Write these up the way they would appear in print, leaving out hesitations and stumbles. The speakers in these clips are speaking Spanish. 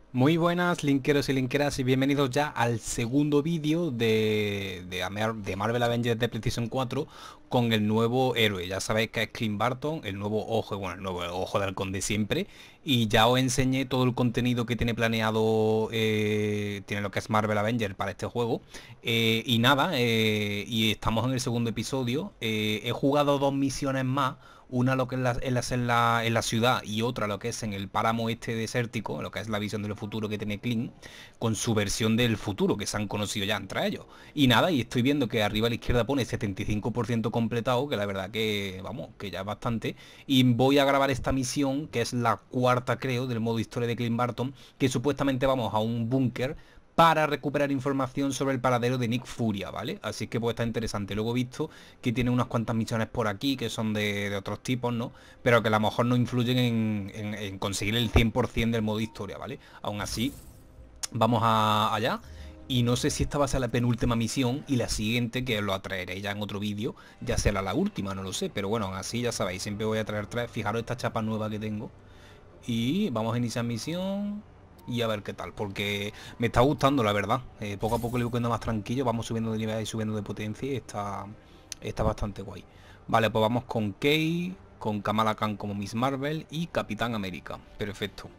Muy buenas linkeros y linkeras y bienvenidos ya al segundo vídeo de Marvel Avengers de PlayStation 4 con el nuevo héroe. Ya sabéis que es Clint Barton, el nuevo ojo, bueno, el nuevo ojo de halcón de siempre. Y ya os enseñé todo el contenido que tiene planeado, tiene lo que es Marvel Avengers para este juego. Y nada, y estamos en el segundo episodio. He jugado dos misiones más. Una lo que es en la ciudad y otra lo que es en el páramo este desértico, lo que es la visión del futuro que tiene Clint, con su versión del futuro que se han conocido ya entre ellos. Y nada, y estoy viendo que arriba a la izquierda pone 75% completado, que la verdad que, vamos, que ya es bastante. Y voy a grabar esta misión, que es la cuarta creo, del modo historia de Clint Barton, que supuestamente vamos a un búnker para recuperar información sobre el paradero de Nick Furia, ¿vale? Así que pues está interesante. Luego he visto que tiene unas cuantas misiones por aquí que son de otros tipos, ¿no? Pero que a lo mejor no influyen en conseguir el 100% del modo historia, ¿vale? Aún así, vamos allá. Y no sé si esta va a ser la penúltima misión y la siguiente, que os lo atraeré ya en otro vídeo, ya será la última, no lo sé. Pero bueno, aún así ya sabéis, siempre voy a traer tres. Fijaros esta chapa nueva que tengo. Y vamos a iniciar misión y a ver qué tal, porque me está gustando la verdad. Poco a poco le voy quedando más tranquilo, vamos subiendo de nivel y subiendo de potencia y está bastante guay. Vale, pues vamos con Kay, con Kamala Khan como Miss Marvel y Capitán América. Perfecto.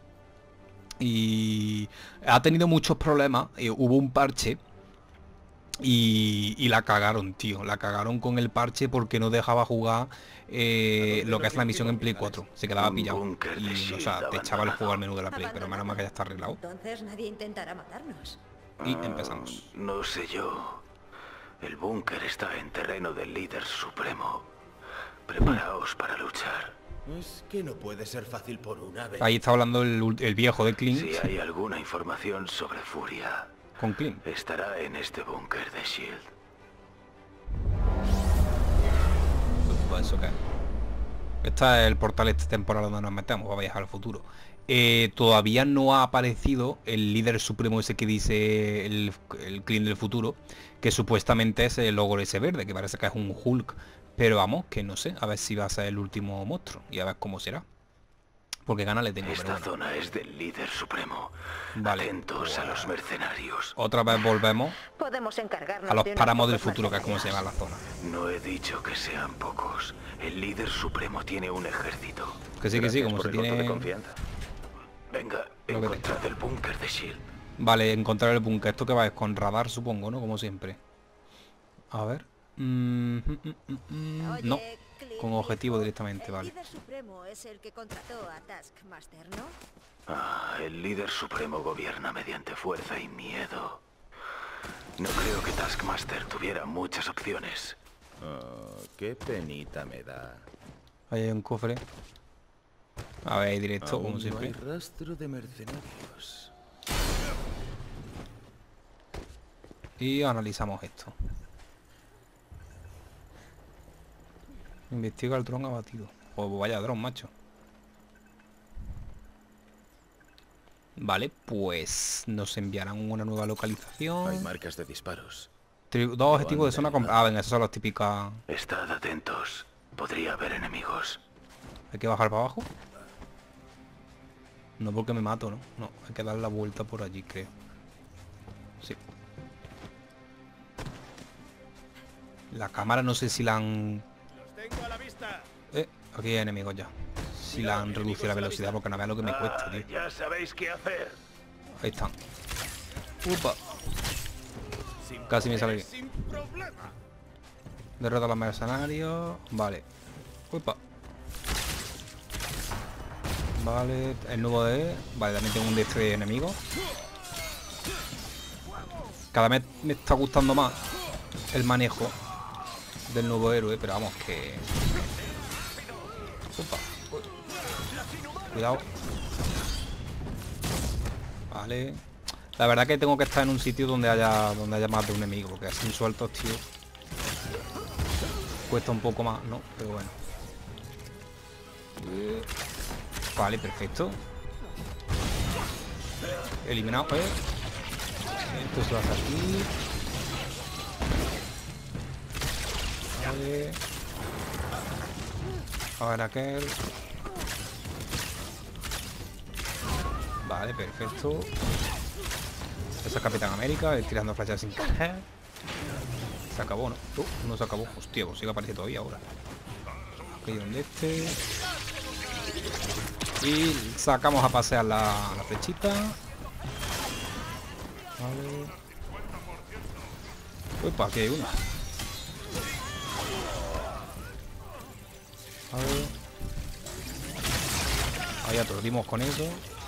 Y ha tenido muchos problemas, hubo un parche y la cagaron, tío. La cagaron con el parche porque no dejaba jugar lo que es la misión en Play 4. Se quedaba Un pillado. búnker de Y, o Shield sea, te echaba el juego al abandonado. menú de la Play. Pero menos mal que ya está arreglado. Entonces nadie intentará matarnos. Y empezamos. No sé yo. El búnker está en terreno del líder supremo. Preparaos para luchar. Es que no puede ser fácil por una vez. Ahí está hablando el viejo de Clint. Si hay alguna información sobre Furia, Con Clint. estará en este búnker de Shield. Pues, ¿eso qué es? Este es el portal este temporal donde nos metemos para viajar al futuro. Todavía no ha aparecido el líder supremo ese que dice el Clint del futuro, que supuestamente es el ogro ese verde, que parece que es un Hulk. Pero vamos, que no sé, a ver si va a ser el último monstruo y a ver cómo será. Porque ganas le tengo, pero Esta bueno. zona es del líder supremo. Vale, Atentos a los mercenarios. otra vez volvemos Podemos encargarnos a los de unos páramos del pocos futuro, que es como se llama la mercenarios. zona. No he dicho que sean pocos. El líder supremo tiene un ejército. Que sí, como se tiene... Venga, Lo que encontrad el búnker de Shield. Vale, encontrar el búnker. Esto que va es con radar, supongo, ¿no? Como siempre. A ver. No. Oye, Clint, Con objetivo hijo, directamente, el vale. líder supremo es el que contrató a Taskmaster, ¿no? Ah, el líder supremo gobierna mediante fuerza y miedo. No creo que Taskmaster tuviera muchas opciones. Oh, qué penita me da. Ahí hay un cofre. A ver, directo, como Aún no siempre. hay rastro de mercenarios. Y analizamos esto. Investiga el dron abatido. Pues vaya dron, macho. Vale, pues nos enviarán una nueva Hay localización. marcas de disparos. Dos objetivos de zona... Ah, venga, esas son las típicas... Estad atentos. Podría haber enemigos. Hay que bajar para abajo. No porque me mato, ¿no? No, hay que dar la vuelta por allí, creo. Sí. La cámara no sé si la han... ¡Los tengo a la vista! Aquí hay enemigos ya. Si la han reducido la velocidad, porque no veas lo que me cuesta, tío. Ya sabéis qué hacer. Ahí están. Upa. Casi me sale bien. ¡Sin problema! Derrota a los mercenarios. Vale. Upa. Vale, el nuevo de... Vale, también tengo un de este enemigo. Cada vez me está gustando más el manejo del nuevo héroe, pero vamos que... Upa. Cuidado. Vale. La verdad que tengo que estar en un sitio donde haya más de un enemigo, porque así sueltos, tío. Cuesta un poco más, ¿no? Pero bueno. Vale, perfecto. Eliminado, Esto se va hacia aquí. Vale. A ver aquel. Vale, perfecto. Esa es Capitán América, tirando flechas sin querer. Se acabó, ¿no? No se acabó. Hostia, pues sigue apareciendo todavía ahora. Aquí donde este. Y sacamos a pasear la flechita. Vale. Uepa, aquí hay una. A ver. Ahí aturdimos con eso.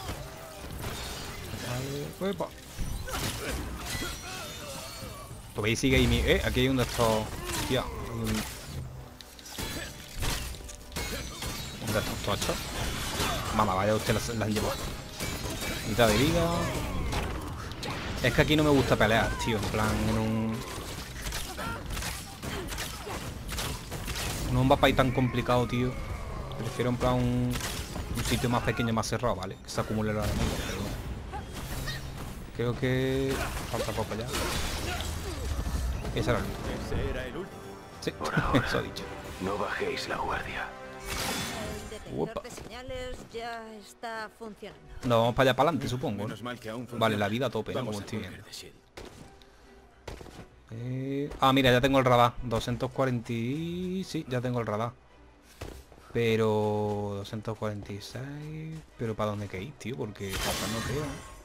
Vale. Uepa. Pues veis, sigue ahí mi... aquí hay uno de estos... Hostia. Un de estos tochos. Mamá, vaya, usted las llevó. Mitad de vida. Es que aquí no me gusta pelear, tío. En plan, en un mapa ahí tan complicado, tío. Prefiero en plan un sitio más pequeño, más cerrado, ¿vale? Que se acumule los enemigos, pero bueno. Creo que... falta poco ya. Ese era el último. Ese era el último. Sí, Por ahora. eso ha dicho. No bajéis la guardia. El detector Uepa. de señales ya está funcionando. Nos vamos para allá para adelante, supongo, ¿no? Menos mal que aún Vale, la funciona. vida a tope, ¿no? Vamos Como al estoy búnker viendo. de Shield. Mira, ya tengo el radar. 240 y... Sí, ya tengo el radar. Pero... 246... Pero ¿para dónde hay que ir, tío? Porque pasar no creo, ¿no?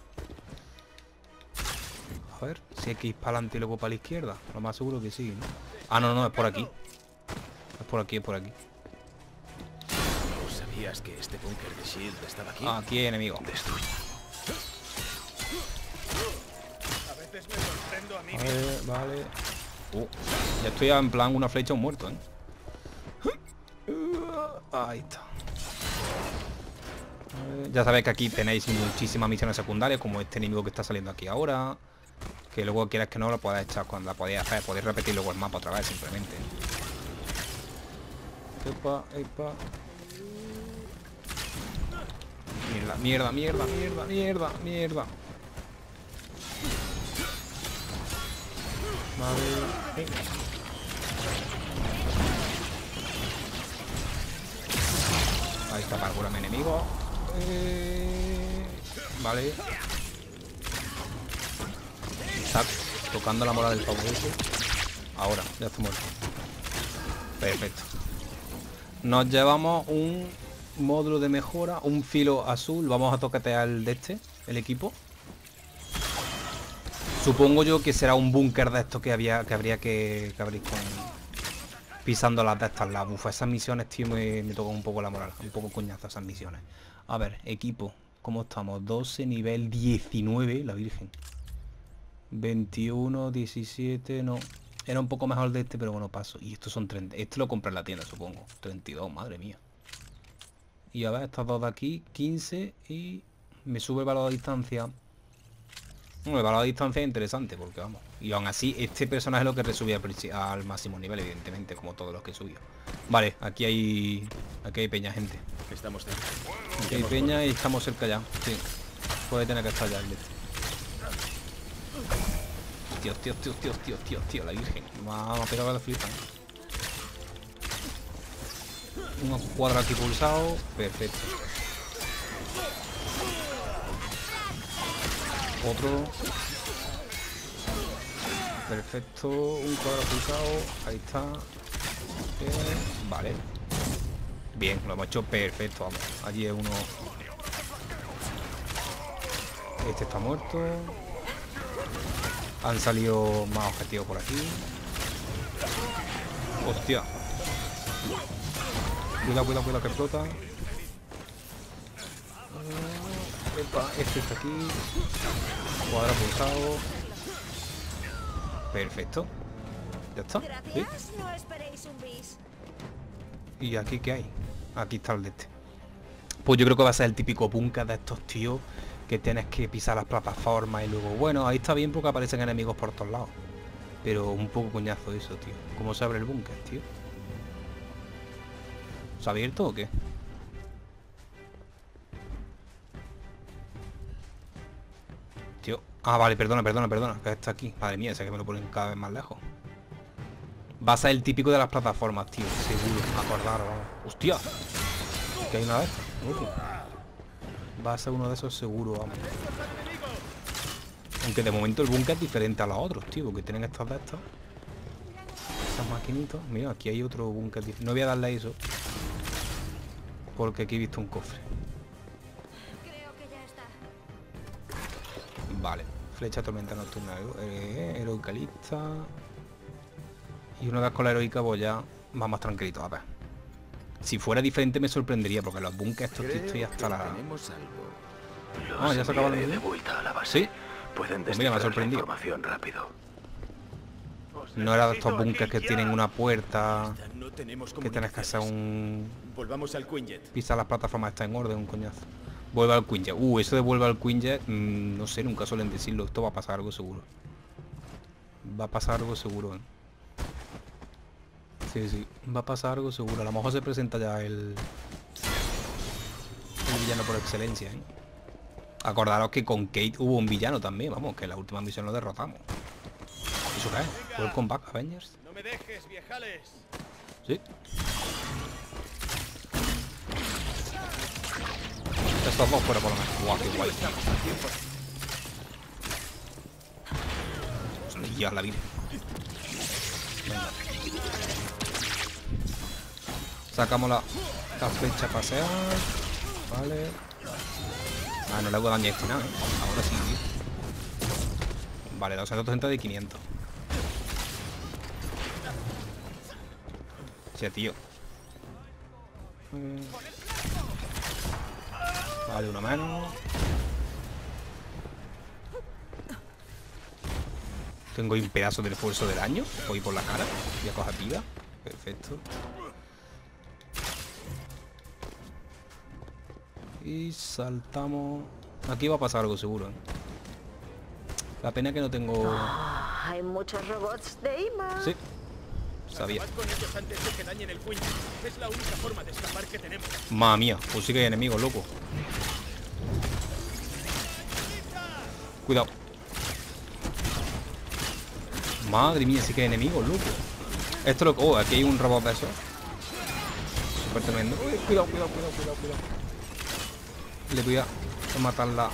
A ver, si hay que ir para adelante y luego para la izquierda. Lo más seguro que sí, ¿no? Ah, no, no, es por aquí. Es por aquí, es por aquí. ¿No sabías que este búnker de Shield estaba aquí? Aquí hay enemigos. Destruye. A veces me sorprendo a mí A ver, vale. Ya estoy en plan una flecha a un muerto, ¿eh? Ahí está. A ver, ya sabéis que aquí tenéis muchísimas misiones secundarias, como este enemigo que está saliendo aquí ahora. Que luego quieras que no lo puedas echar cuando la podéis hacer. Podéis repetir luego el mapa otra vez, simplemente. Epa, epa. Mierda, mierda, mierda, mierda, mierda, mierda. Vale. Ahí está, para curarme enemigo. Vale. Está tocando la mola del favorito. Ahora, ya está muerto. Perfecto. Nos llevamos un módulo de mejora, un filo azul. Vamos a toquetear el de este, el equipo. Supongo yo que será un búnker de estos que habría que abrir con... pisando las de estas, las bufas. Esas misiones, tío, me tocan un poco la moral. Un poco coñazo esas misiones. A ver, equipo. ¿Cómo estamos? 12, nivel 19, la virgen. 21, 17, no. Era un poco mejor de este, pero bueno, paso. Y estos son 30. Este lo compré en la tienda, supongo. 32, madre mía. Y a ver, estas dos de aquí, 15. Y me sube el valor de distancia. Bueno, el valor de distancia es interesante, porque vamos. Y aún así, este personaje es lo que resubí al máximo nivel, evidentemente, como todos los que subió. Vale, aquí hay peña, gente. Estamos cerca. Aquí hay peña y estamos cerca ya. Sí. Puede tener que estar ya el de este. Tío, la virgen. Me ha pegado la flipa. Un cuadro aquí pulsado. Perfecto. Otro. Perfecto. Un cuadro pulsado. Ahí está. Vale. Bien, lo hemos hecho perfecto. Vamos. Allí es uno. Este está muerto. Han salido más objetivos por aquí. Hostia. Cuidado que explota. Epa, este está aquí. Cuadro pulsado. Perfecto. Ya está. ¿Sí? Gracias, no esperéis un bis. ¿Y aquí qué hay? Aquí está el de este. Pues yo creo que va a ser el típico búnker de estos tíos que tienes que pisar las plataformas y luego... Bueno, ahí está bien porque aparecen enemigos por todos lados. Pero un poco coñazo eso, tío. ¿Cómo se abre el búnker, tío? ¿Se ha abierto o qué? Tío... Ah, vale, perdona, que está aquí. Madre mía, ese que me lo ponen cada vez más lejos. Va a ser el típico de las plataformas, tío. Seguro, acordaros, vamos. ¡Hostia! ¿Que hay una de estas? Va a ser uno de esos seguro, vamos. Aunque de momento el búnker es diferente a los otros, tío, porque tienen estas de estas. Estas maquinitas. Mira, aquí hay otro búnker diferente. No voy a darle a eso. Porque aquí he visto un cofre. Creo que ya está. Vale. Flecha tormenta nocturna. Heroicalista. Y una vez con la heroica pues ya va más tranquilito. A ver. Si fuera diferente me sorprendería, porque los bunkers estos tío, estoy hasta la... Tenemos algo. Los ya se acaba enviaré el de vídeo. vuelta a la base. ¿Sí? Pueden Pues mira, me ha descifrar la sorprendido. información rápido. No era de estos bunkers que tienen una puerta, No tenemos que tienes que hacer un... Volvamos al Quinjet. Pisar las plataformas está en orden, un coñazo. Vuelve al Quinjet. Eso de vuelve al Quinjet, no sé, nunca suelen decirlo. Esto va a pasar algo seguro. Va a pasar algo seguro, ¿eh? Sí, sí, va a pasar algo seguro. A lo mejor se presenta ya el villano por excelencia, ¿eh? Acordaros que con Kate hubo un villano también, vamos, que en la última misión lo derrotamos. ¿Eso qué es? Welcome back, Avengers. No me dejes, viejales. Sí. Estos dos fuera por lo menos. Guau, qué guay. Hostia, la vida. Venga. Sacamos la flecha a pasear. Vale. Ah, no le hago daño a este nada, ¿eh? Ahora sí, tío. Vale, 230 de 500. Sí, tío. Vale, uno menos. Tengo ahí un pedazo del esfuerzo del año. Voy por la cara. Voy a coger vida. Perfecto. Y saltamos. Aquí va a pasar algo seguro, ¿eh? La pena es que no tengo... Hay muchos robots de IMA. Sí. Sabía. Acabad con ellos antes de que dañen el Quinjet. Es la única forma de escapar que tenemos. Madre mía, pues sí que hay enemigos, loco. Cuidado. Madre mía, sí que hay enemigos, loco. Esto lo... Oh, aquí hay un robot de esos. Súper tremendo. Uy, cuidado, cuidado, cuidado, cuidado, cuidado. Le voy a matarla.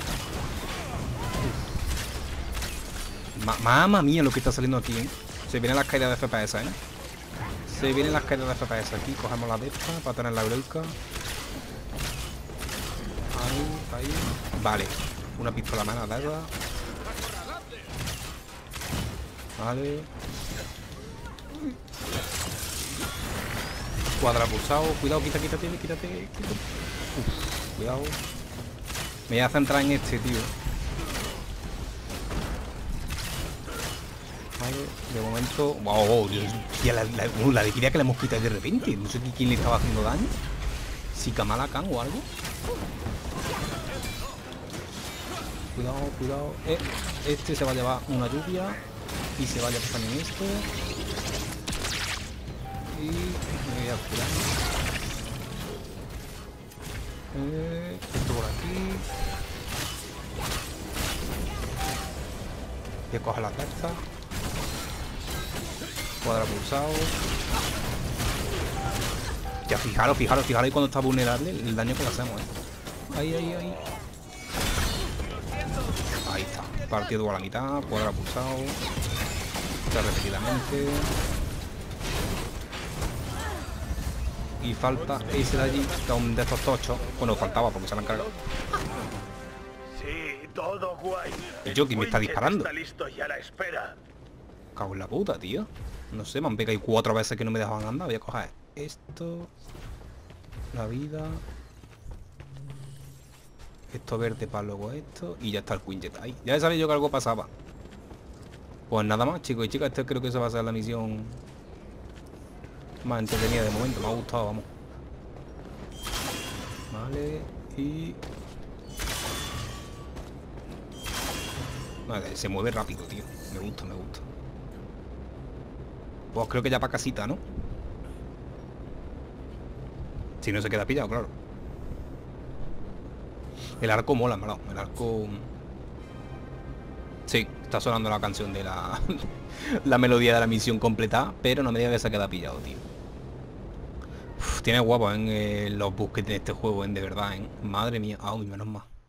Mamma mía lo que está saliendo aquí, ¿eh? Se vienen las caídas de FPS, ¿eh? Se vienen las caídas de FPS aquí. Cogemos la de esta para tener la heroica. Ahí, ahí. Vale. Una pistola más, la verdad. Vale. Cuadra pulsado. Cuidado, quítate. Uf, cuidado. Me voy a centrar en este, tío. Vale, de momento... Wow, Dios, tía, la vigilía que le hemos quitado de repente. No sé quién le estaba haciendo daño. Si Kamala Khan o algo. Cuidado. Este se va a llevar una lluvia. Y se va a llevar también este. Y me voy a curar. Esto por aquí. Voy a coger la carta. Cuadra pulsado. Ya fijaros ahí cuando está vulnerable el daño que le hacemos, Ahí. Ahí está. Partido a la mitad, cuadra pulsado. Está repetidamente. Y falta ese de allí, que es un de estos tochos. Bueno, faltaba porque se lo han cargado. Sí, todo guay. ¿Y yo quién me está disparando? Está listo y a la espera. Cago en la puta, tío. No sé, me han pegado 4 veces que no me dejaban andar. Voy a coger esto. La vida. Esto verde para luego esto. Y ya está el Quinjet ahí. Ya sabía yo que algo pasaba. Pues nada más, chicos y chicas. Este creo que se va a ser la misión más entretenida de momento. Me ha gustado, vamos. Vale. Y... Vale, se mueve rápido, tío. Me gusta. Pues creo que ya para casita, ¿no? Si no se queda pillado, claro. El arco mola, malado. El arco... Sí, está sonando la canción de la... la melodía de la misión completada. Pero no me diga que se queda pillado, tío. Uf, tiene guapo en los bugs que tiene este juego, de verdad, Madre mía. Ay, menos mal.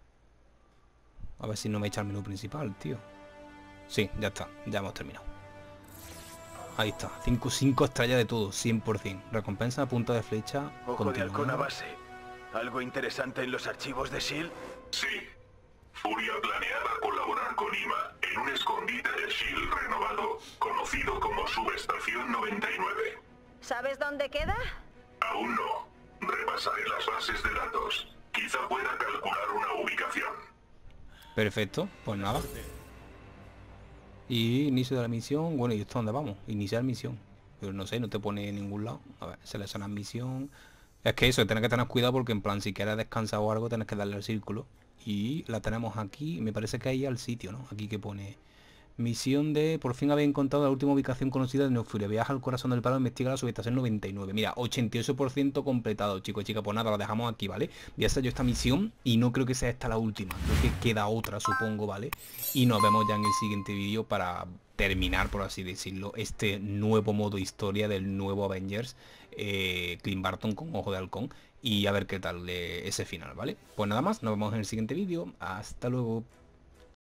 A ver si no me echa el menú principal, tío. Sí, ya está, ya hemos terminado. Ahí está, 5 estrellas de todo, 100%. Recompensa a punta de flecha. Ojo de halcón a continuada. base. ¿Algo interesante en los archivos de S.H.I.E.L.D.? Sí. Furia planeaba colaborar con IMA en un escondite de S.H.I.E.L.D. renovado, conocido como Subestación 99. ¿Sabes dónde queda? Aún no. Repasaré las bases de datos. Quizá pueda calcular una ubicación. Perfecto, pues nada. Y inicio de la misión. Bueno, ¿y esto dónde vamos? Iniciar misión. Pero no sé, no te pone en ningún lado. A ver, seleccionar misión. Es que eso, tienes que tener cuidado porque en plan, si quieres descansar o algo, tienes que darle al círculo. Y la tenemos aquí, me parece que ahí al sitio, ¿no? Aquí que pone... Misión de... Por fin habéis encontrado la última ubicación conocida de Neofuria. Viaja al corazón del palo, investiga la subestación 99. Mira, 88% completado, chicos y chicas. Pues nada, la dejamos aquí, ¿vale? Voy a hacer yo esta misión y no creo que sea esta la última. Creo que queda otra, supongo, ¿vale? Y nos vemos ya en el siguiente vídeo para terminar, por así decirlo, este nuevo modo historia del nuevo Avengers. Clint Barton con Ojo de Halcón. Y a ver qué tal ese final, ¿vale? Pues nada más, nos vemos en el siguiente vídeo. Hasta luego.